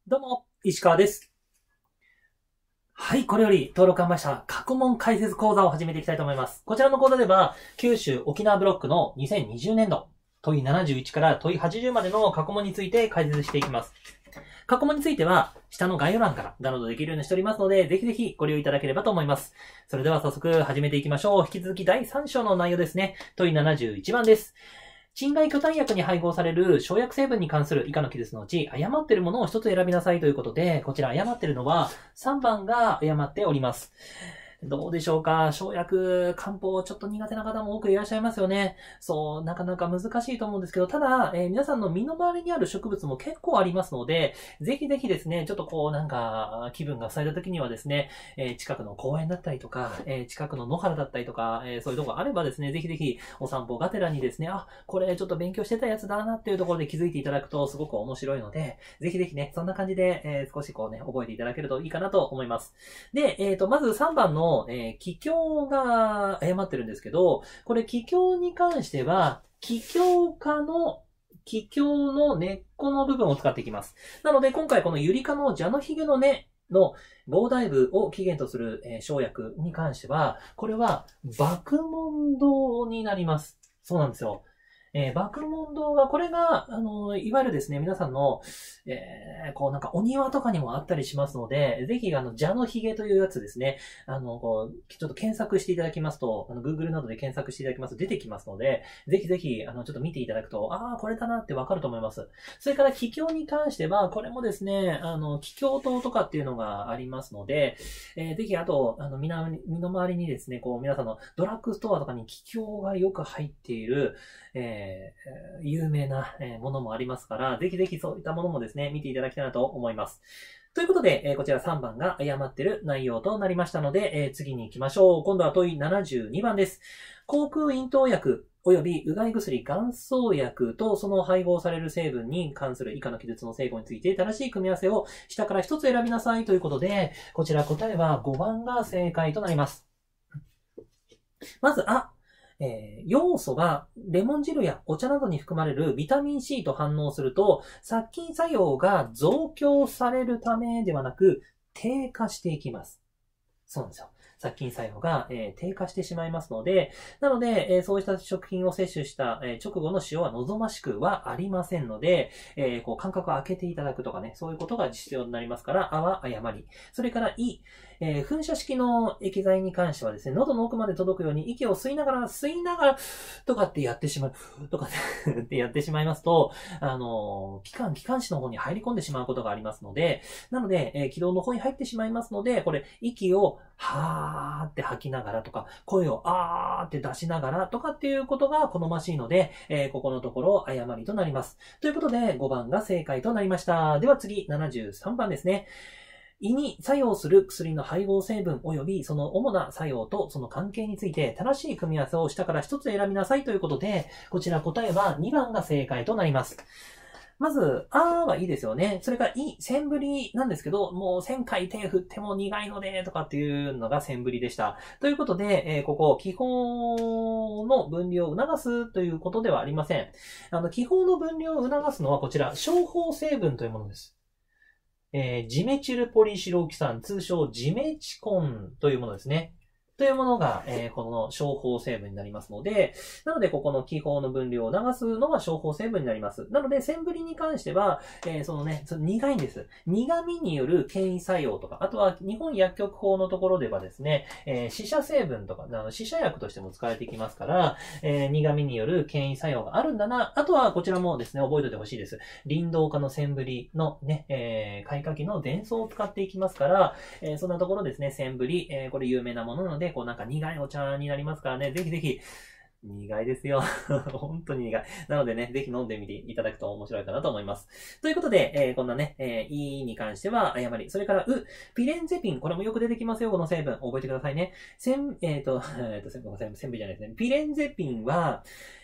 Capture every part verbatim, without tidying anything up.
どうも、石川です。はい、これより登録販売した過去問解説講座を始めていきたいと思います。こちらの講座では、九州沖縄ブロックのにせんにじゅうねんど、問いななじゅういちから問いはちじゅうまでの過去問について解説していきます。過去問については、下の概要欄からダウンロードできるようにしておりますので、ぜひぜひご利用いただければと思います。それでは早速始めていきましょう。引き続きだいさん章の内容ですね。問いななじゅういちばんです。鎮外巨炭薬に配合される生薬成分に関する以下の記述のうち、誤っているものを一つ選びなさいということで、こちら誤っているのはさんばんが誤っております。どうでしょうか。生薬、漢方ちょっと苦手な方も多くいらっしゃいますよね。そう、なかなか難しいと思うんですけど、ただ、えー、皆さんの身の回りにある植物も結構ありますので、ぜひぜひですね、ちょっとこうなんか気分が塞いだ時にはですね、えー、近くの公園だったりとか、えー、近くの野原だったりとか、えー、そういうところがあればですね、ぜひぜひお散歩がてらにですね、あ、これちょっと勉強してたやつだなっていうところで気づいていただくとすごく面白いので、ぜひぜひね、そんな感じで、えー、少しこうね、覚えていただけるといいかなと思います。で、えっと、まずさんばんのえー、気境が誤ってるんですけど、これ気境に関しては、気境科の気境の根っこの部分を使っていきます。なので、今回このユリ科の蛇のヒゲの根の膨大部を起源とする、えー、生薬に関しては、これは、爆問答になります。そうなんですよ。えー、爆問答が、これが、あの、いわゆるですね、皆さんの、えー、こうなんかお庭とかにもあったりしますので、ぜひ、あの、蛇のヒゲというやつですね、あの、こう、ちょっと検索していただきますと、あの、Google などで検索していただきますと出てきますので、ぜひぜひ、あの、ちょっと見ていただくと、ああ、これだなってわかると思います。それから、気境に関しては、これもですね、あの、気境糖とかっていうのがありますので、えー、ぜひ、あと、あの、身の回りにですね、こう、皆さんのドラッグストアとかに気境がよく入っている、えー、有名なものもありますから、ぜひぜひそういったものもですね、見ていただきたいなと思います。ということで、えー、こちらさんばんが誤っている内容となりましたので、えー、次に行きましょう。今度は問いななじゅうにばんです。口腔咽頭薬及びうがい薬乾燥薬とその配合される成分に関する以下の記述の成分について正しい組み合わせを下から一つ選びなさいということで、こちら答えはごばんが正解となります。まず、あ、えー、要素がレモン汁やお茶などに含まれるビタミン C と反応すると、殺菌作用が増強されるためではなく、低下していきます。そうなんですよ。殺菌作用が、えー、低下してしまいますので、なので、えー、そうした食品を摂取した、えー、直後の使用は望ましくはありませんので、えー、こう間隔を空けていただくとかね、そういうことが必要になりますから、あは誤り。それから、い、えー、噴射式の液剤に関してはですね、喉の奥まで届くように息を吸いながら、吸いながら、とかってやってしまう、とかってやってしまいますと、あのー、気管、気管支の方に入り込んでしまうことがありますので、なので、えー、気道の方に入ってしまいますので、これ、息を、はーって吐きながらとか、声をあーって出しながらとかっていうことが好ましいので、えー、ここのところ誤りとなります。ということで、ごばんが正解となりました。では次、ななじゅうさんばんですね。胃に作用する薬の配合成分及びその主な作用とその関係について正しい組み合わせを下から一つ選びなさいということで、こちら答えはにばんが正解となります。まず、あーはいいですよね。それから、い、センブリなんですけど、もうせんかい手振っても苦いので、とかっていうのがセンブリでした。ということで、えー、ここ、気泡の分離を促すということではありません。あの、気泡の分離を促すのはこちら、消泡成分というものです。えー、ジメチルポリシロキ酸、通称ジメチコンというものですね。というものが、えー、この消泡成分になりますので、なので、ここの気泡の分量を流すのが消泡成分になります。なので、センブリに関しては、えー、そのね、その苦いんです。苦味による牽引作用とか、あとは日本薬局法のところではですね、えー、死者成分とか、あの死者薬としても使われてきますから、えー、苦味による牽引作用があるんだな。あとは、こちらもですね、覚えておいてほしいです。林道家のセンブリのね、えー、開花機の伝送を使っていきますから、えー、そんなところですね、センブリ、えー、これ有名なものなので、こうなんか苦いお茶になりますからね、ぜひぜひ、苦いですよ。本当に苦い。なのでね、ぜひ飲んでみていただくと面白いかなと思います。ということで、えー、こんなね、えー、いに関しては誤り。それから、う、ピレンゼピン。これもよく出てきますよ、この成分。覚えてくださいね。せん、えっ、ー、と、えっ、ー、と、せんぶじゃないですね。ピレンゼピンは、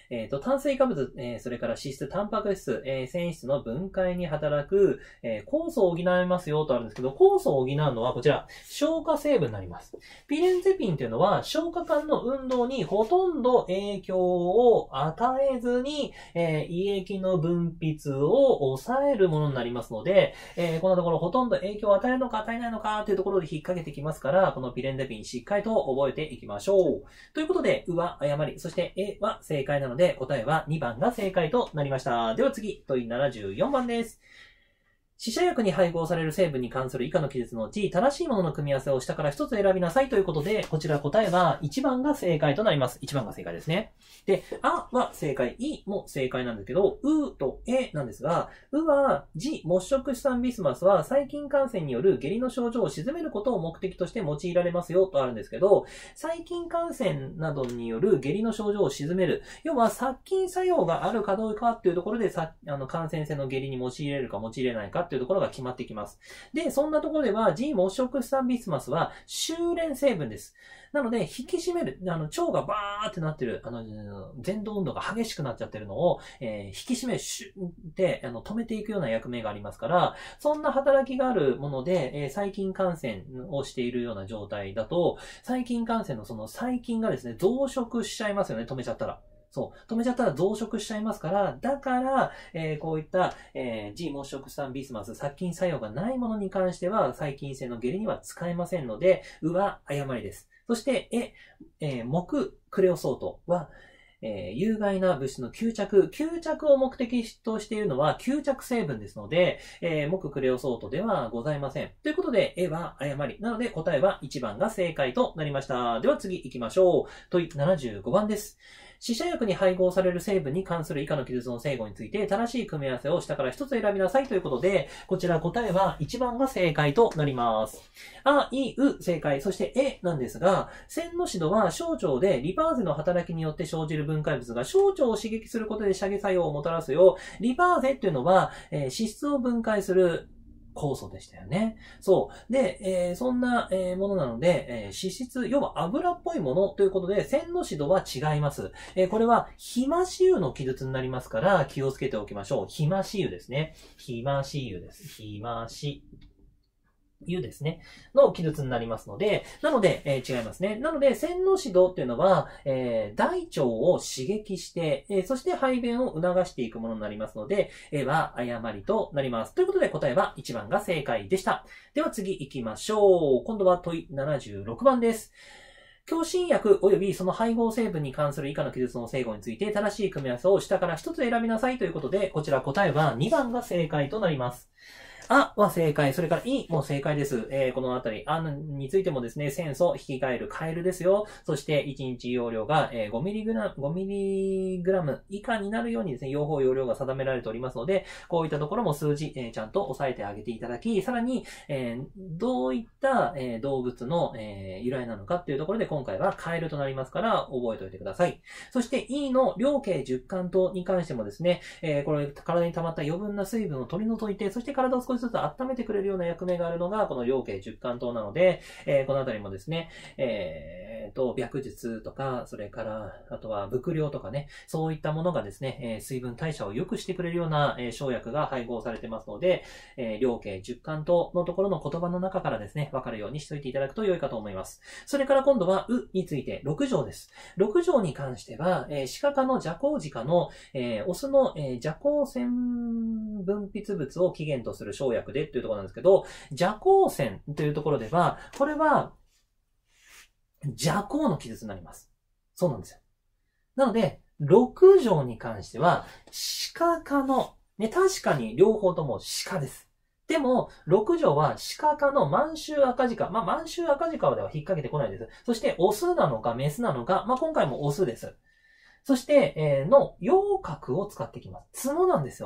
えっと、炭水化物、えー、それから脂質、タンパク質、えー、繊維質の分解に働く、えー、酵素を補いますよとあるんですけど、酵素を補うのはこちら、消化成分になります。ピレンゼピンというのは、消化管の運動にほとんど影響を与えずに、えー、胃液の分泌を抑えるものになりますので、えー、こんなところほとんど影響を与えるのか与えないのかというところで引っ掛けてきますから、このピレンゼピンしっかりと覚えていきましょう。ということで、うは誤り、そして A は正解なので、答えはにばんが正解となりました。では次、問いななじゅうよんばんです。死者薬に配合される成分に関する以下の記述のうち、正しいものの組み合わせを下から一つ選びなさいということで、こちら答えはいちばんが正解となります。いちばんが正解ですね。で、あは正解、いも正解なんですけど、うとえなんですが、うは、ジ・モッショクシタンビスマスは細菌感染による下痢の症状を鎮めることを目的として用いられますよとあるんですけど、細菌感染などによる下痢の症状を鎮める。要は殺菌作用があるかどうかっていうところで、さあの感染性の下痢に用いれるか用いれないかっていうところが決まってきます。で、そんなところでは、G モッショクスタンビスマスは修練成分です。なので、引き締める、あの、腸がバーってなってる、あの、前動運動が激しくなっちゃってるのを、えー、引き締め、シュって、あの、止めていくような役目がありますから、そんな働きがあるもので、えー、細菌感染をしているような状態だと、細菌感染のその細菌がですね、増殖しちゃいますよね、止めちゃったら。そう。止めちゃったら増殖しちゃいますから、だから、えー、こういった、えー、G モッショクスタンビスマス、殺菌作用がないものに関しては、細菌性の下痢には使えませんので、うは誤りです。そして、え、えー、木クレオソートは、えー、有害な物質の吸着。吸着を目的としているのは吸着成分ですので、えー、木クレオソートではございません。ということで、えは誤り。なので答えはいちばんが正解となりました。では次行きましょう。問いななじゅうごばんです。死者薬に配合される成分に関する以下の記述の正誤について正しい組み合わせを下から一つ選びなさいということで、こちら答えはいちばんが正解となります。あ、い、う、正解。そして、えなんですが、線の指導は小腸でリパーゼの働きによって生じる分解物が小腸を刺激することで射撃作用をもたらすよう、リパーゼっていうのは、えー、脂質を分解する酵素でしたよね。そう。で、えー、そんな、えー、ものなので、えー、脂質、要は油っぽいものということで、線の指導は違います。えー、これは、ひまし油の記述になりますから、気をつけておきましょう。ひまし油ですね。ひまし油です。ひまし。油ですね。の記述になりますので、なので、えー、違いますね。なので、線の指導っていうのは、えー、大腸を刺激して、えー、そして排便を促していくものになりますので、えー、は誤りとなります。ということで、答えはいちばんが正解でした。では次行きましょう。今度は問いななじゅうろくばんです。強心薬及びその配合成分に関する以下の記述の正誤について正しい組み合わせを下から一つ選びなさいということで、こちら答えはにばんが正解となります。あは正解。それからいも正解です。えー、このあたり。あについてもですね、酸素、引き換える、カエルですよ。そしていちにち容量が、えー、ごミリグラム、ごミリグラム以下になるようにですね、用法容量が定められておりますので、こういったところも数字、えー、ちゃんと押さえてあげていただき、さらに、えー、どういった、えー、動物の、えー、由来なのかっていうところで今回はカエルとなりますから覚えておいてください。そして E の量径十環糖に関してもですね、えー、これ体に溜まった余分な水分を取り除いて、そして体を少しずつ温めてくれるような役目があるのがこの量径十環糖なので、えー、このあたりもですね、えー、と、白術とか、それから、あとは伏量とかね、そういったものがですね、えー、水分代謝を良くしてくれるような、えー、生薬が配合されてますので、えー、量径十環糖のところの言葉の中からですね、わかるようにしておいていただくと良いかと思います。それから今度は、うについてろく条です。ろく条に関しては、えー、鹿科の邪行鹿の、えー、オスの、えー、邪行腺分泌物を起源とする生薬でというところなんですけど、邪行腺というところでは、これは、邪行の記述になります。そうなんですよ。なので、ろく条に関しては、鹿科の、ね、確かに両方とも鹿です。でも、ろく条は鹿科の満州赤鹿。まあ、満州赤鹿では引っ掛けてこないです。そして、オスなのかメスなのか、まあ、今回もオスです。そして、えー、の、陽角を使ってきます。角なんですよ。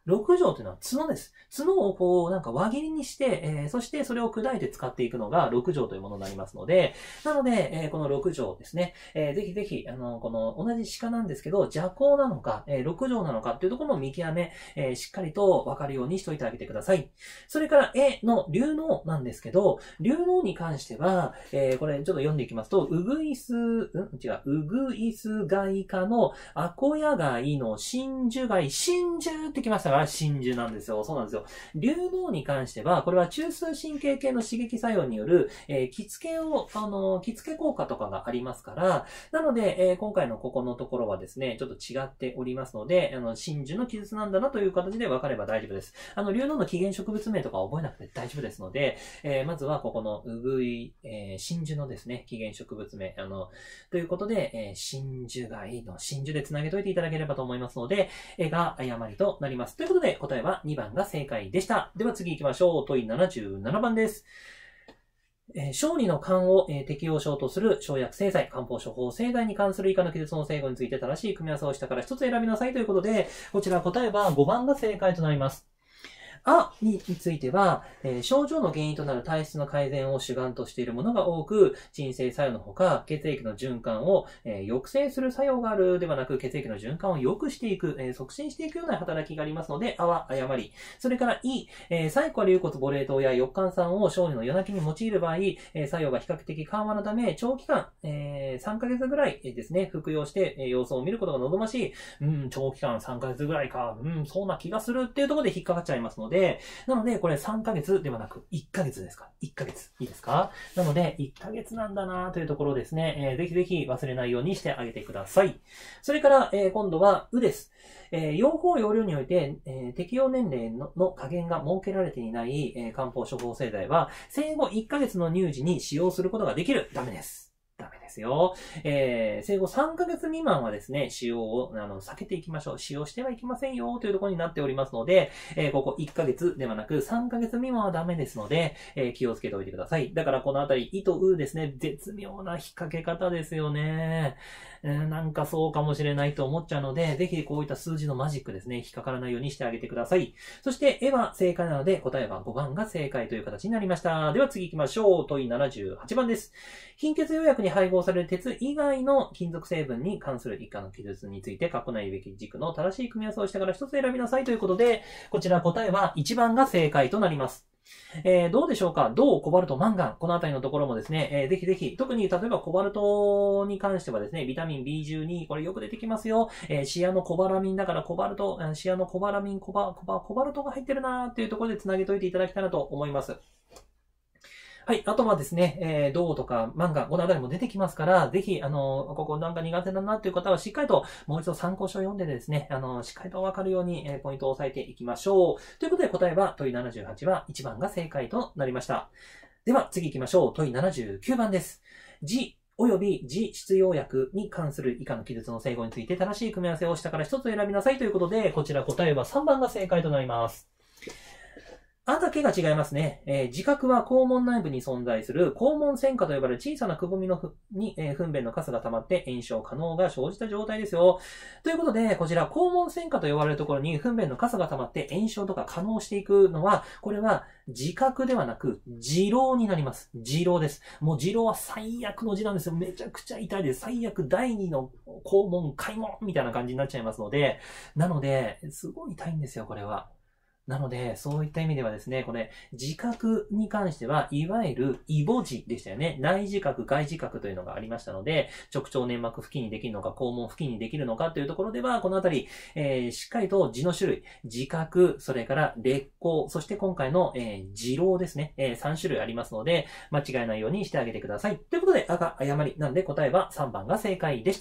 六条というのは角です。角をこう、なんか輪切りにして、えー、そしてそれを砕いて使っていくのが六条というものになりますので、なので、えー、この六条ですね、えー、ぜひぜひ、あの、この同じ鹿なんですけど、邪行なのか、えー、六条なのかっていうところの見極め、えー、しっかりとわかるようにしておいてあげてください。それから、絵の流能なんですけど、流能に関しては、えー、これちょっと読んでいきますと、うぐいす、ん違う、うぐいす貝科のアコヤ貝の真珠貝、真珠ってきましたから、真珠なんですよ。そうなんですよ。流能に関しては、これは中枢神経系の刺激作用による、えー、着付けを、あの、着付け効果とかがありますから、なので、えー、今回のここのところはですね、ちょっと違っておりますので、あの、真珠の記述なんだなという形で分かれば大丈夫です。あの、流能の起源植物名とか覚えなくて大丈夫ですので、えー、まずはここのうぐい、えー、真珠のですね、起源植物名、あの、ということで、えー、真珠貝の真珠で繋げといていただければと思いますので、絵が誤りとなります。ということで、答えはにばんが正解でした。では次行きましょう。問いななじゅうななばんです。えー、小児の患を、えー、適用症とする生薬製剤、漢方処方製剤に関する以下の記述の正誤について正しい組み合わせをしたから一つ選びなさいということで、こちら答えはごばんが正解となります。あについては、えー、症状の原因となる体質の改善を主眼としているものが多く、鎮静作用のほか、血液の循環を、えー、抑制する作用があるではなく、血液の循環を良くしていく、えー、促進していくような働きがありますので、あは誤り。それからい、えー、サイコア流骨母冷糖や翼寒酸を小児の夜泣きに用いる場合、えー、作用が比較的緩和のため、長期間、えー、さんかげつぐらいですね、服用して、えー、様子を見ることが望ましい。うん、長期間さんかげつぐらいか、うん、そうな気がするっていうところで引っかかっちゃいますので、なので、これさんかげつではなくいっかげつですか ?いっ ヶ月。いいですか？なので、いっかげつなんだなというところですね。えー、ぜひぜひ忘れないようにしてあげてください。それから、えー、今度は、うです。えー、用法用量において、えー、適用年齢 の, の加減が設けられていない、えー、漢方処方製剤は、生後いっかげつの乳児に使用することができる。ダメです。ダメですよ。えー、生後さんかげつ未満はですね、使用をあの避けていきましょう。使用してはいけませんよというところになっておりますので、えー、ここいっかげつではなくさんかげつ未満はダメですので、えー、気をつけておいてください。だからこのあたり、いとうですね、絶妙な引っ掛け方ですよね。えー、なんかそうかもしれないと思っちゃうので、ぜひこういった数字のマジックですね、引っかからないようにしてあげてください。そして、絵は正解なので、答えはごばんが正解という形になりました。では次行きましょう。問いななじゅうはちばんです。貧血用薬に配合される鉄以外の金属成分に関する以下の記述について、過去ないべき軸の正しい組み合わせをしてから一つ選びなさいということで、こちら答えはいちばんが正解となります。えー、どうでしょうか？銅、コバルト、マンガン。このあたりのところもですね、えー、ぜひぜひ、特に例えばコバルトに関してはですね、ビタミン ビーじゅうに、これよく出てきますよ。えー、シアノコバラミンだからコバルト、シアノコバラミン、コバ、コバ、コバルトが入ってるなーっていうところで繋げといていただきたいなと思います。はい。あとはですね、えー、銅とかマンガン、このあたりも出てきますから、ぜひ、あの、ここなんか苦手だなっていう方はしっかりと、もう一度参考書を読んでですね、あの、しっかりとわかるように、えー、ポイントを押さえていきましょう。ということで答えは、問いななじゅうはちはいちばんが正解となりました。では、次行きましょう。問いななじゅうきゅうばんです。痔及び痔出用薬に関する以下の記述の正誤について正しい組み合わせをしたから一つ選びなさいということで、こちら答えはさんばんが正解となります。あだけが違いますね。えー、自覚は肛門内部に存在する肛門腺下と呼ばれる小さなくぼみのふに、えー、糞便のカスが溜まって炎症可能が生じた状態ですよ。ということで、こちら肛門腺下と呼ばれるところに糞便のカスが溜まって炎症とか可能していくのは、これは自覚ではなく痔瘻になります。痔瘻です。もう痔瘻は最悪の痔なんですよ。めちゃくちゃ痛いです。最悪だいにの肛門開門みたいな感じになっちゃいますので、なので、すごい痛いんですよ、これは。なので、そういった意味ではですね、これ、自覚に関しては、いわゆるイボ痔でしたよね。内自覚、外自覚というのがありましたので、直腸粘膜付近にできるのか、肛門付近にできるのかというところでは、このあたり、えー、しっかりと痔の種類、自覚、それから劣行、そして今回の、えー、痔瘻ですね、えー、さん種類ありますので、間違えないようにしてあげてください。ということで、赤、誤り。なんで答えはさんばんが正解でした。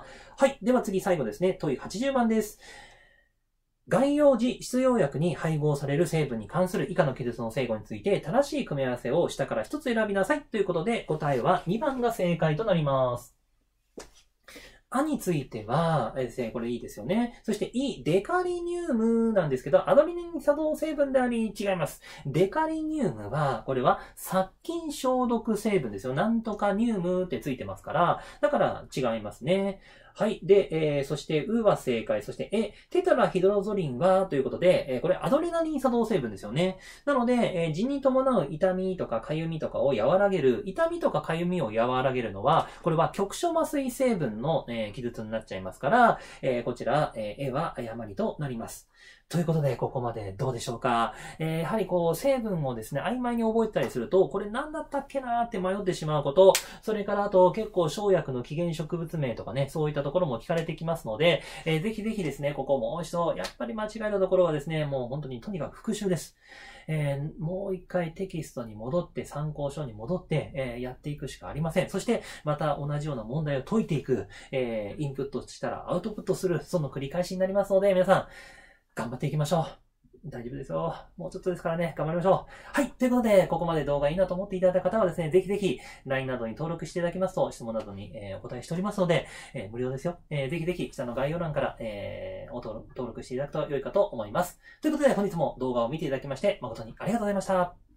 はい。では次、最後ですね。問いはちじゅうばんです。外用時出用薬に配合される成分に関する以下の記述の正誤について正しい組み合わせを下から一つ選びなさいということで答えはにばんが正解となります。あについては、えですね、これいいですよね。そして、い、デカリニウムなんですけど、アドリナリン作動成分であり、違います。デカリニウムは、これは殺菌消毒成分ですよ。なんとかニウムってついてますから、だから違いますね。 はい。で、えー、そして、ウーは正解。そして、え、テトラヒドロゾリンは、ということで、えー、これアドレナリン作動成分ですよね。なので、えー、痔に伴う痛みとか痒みとかを和らげる、痛みとか痒みを和らげるのは、これは局所麻酔成分の、えー、記述になっちゃいますから、えー、こちら、えー、えは誤りとなります。ということで、ここまでどうでしょうか。えー、やはりこう、成分をですね、曖昧に覚えてたりすると、これ何だったっけなーって迷ってしまうこと、それからあと結構生薬の起源植物名とかね、そういったところも聞かれてきますので、えー、ぜひぜひですね、ここもう一度、やっぱり間違えたところはですね、もう本当にとにかく復習です。えー、もう一回テキストに戻って、参考書に戻って、えー、やっていくしかありません。そして、また同じような問題を解いていく、えー、インプットしたらアウトプットする、その繰り返しになりますので、皆さん、頑張っていきましょう。大丈夫ですよ。もうちょっとですからね、頑張りましょう。はい。ということで、ここまで動画いいなと思っていただいた方はですね、ぜひぜひ ライン などに登録していただきますと、質問などに、えー、お答えしておりますので、えー、無料ですよ。えー、ぜひぜひ下の概要欄から、えー、お登録登録していただくと良いかと思います。ということで、本日も動画を見ていただきまして、誠にありがとうございました。